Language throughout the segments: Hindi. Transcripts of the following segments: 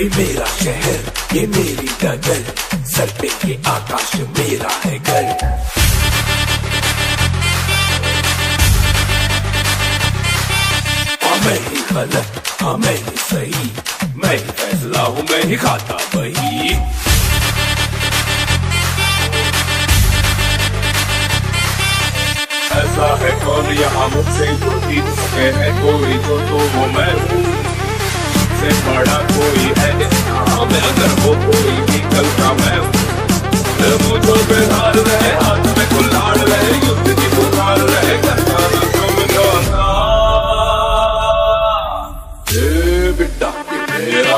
मेरा शहर, ये मेरी डगर, सर पे ये आकाश मेरा है घर। हाँ मैं ही गलत, हाँ मैं ही सही, मैं ही फैसला हूँ, मैं ही खाता वही। ऐसा है कौन यहाँ मुझसे जो जीत सके, है कोई तो वो मैं हूँ, से बड़ा कोई है इस नाम में, अगर वो कोई भी कल का मैं हूँ। मुझो पे हार रहे, हाथ में कुल्हाड़ रहे, युद्ध की पुकार रहे, करता न समझौता। बेटा मेरा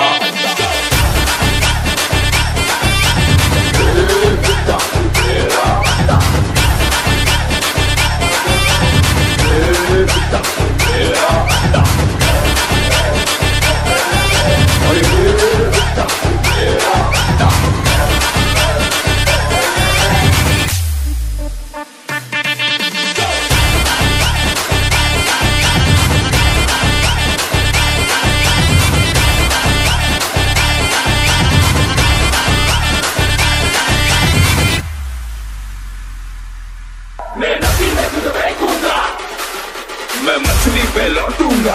मैं मछली पे लौटूंगा,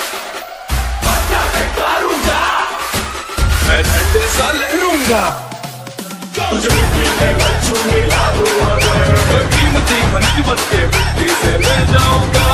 मारूंगा, मैं ठंडे सा लहरूंगा, तुझे मिट्टी में कीमती खनिज बन के मिट्टी से मैं जाऊंगा।